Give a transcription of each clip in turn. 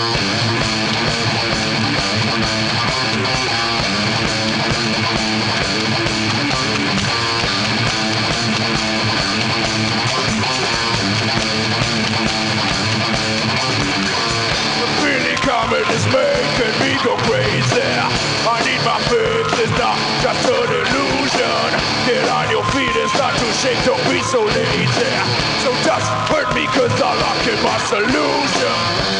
It's making me go crazy. I need my fix, it's not just an illusion. Get on your feet, it's not to shake, don't be so lazy. So just hurt me cause I'll lock in my solution.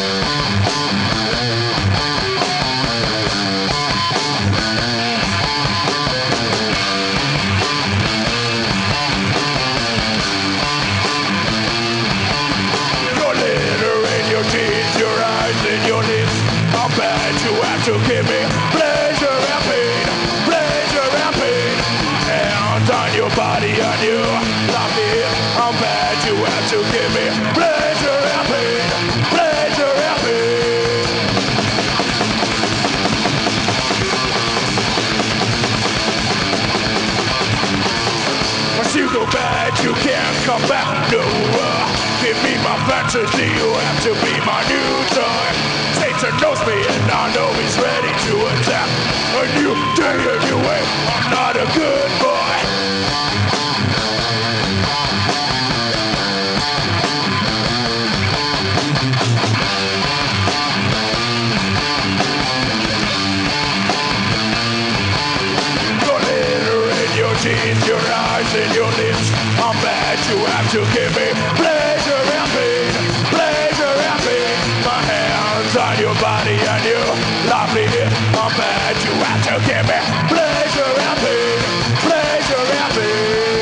Your litter in your teeth, your eyes and your lips. How bad you have to give me pleasure and pain, pleasure and pain. Hands on your body and you love me. How bad you have to give me pleasure and pain, pleasure and pain. Once you go bad, you can't come back, no. Give me my fantasy, you have to be my new toy. Satan knows me and I know he's ready to attack. And you day anyway, I'm not a good boy. Your litter in your teeth, your eyes and your lips. I'm bad, you have to give me pleasure and pain, pleasure and pain. My hands on your body and you love me. I'm bad, you have to give me pleasure and pain, pleasure and pain.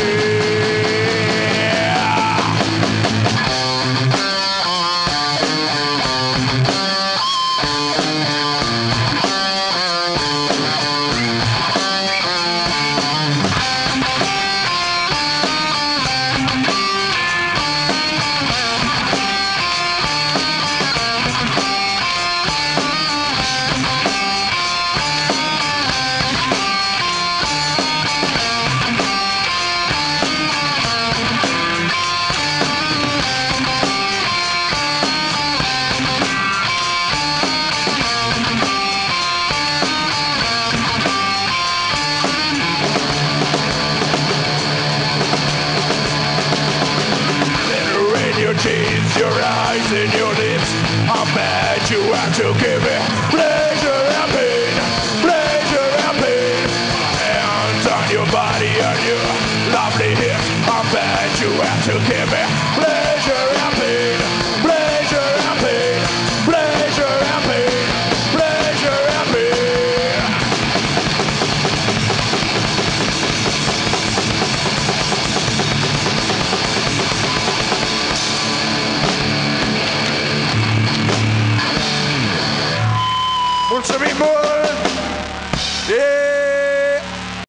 Jeans, your eyes and your lips. I'm bad, you have to give me pleasure and pain, pleasure and pain. Hands on your body and your lovely hips. I'm bad, you have to give me pleasure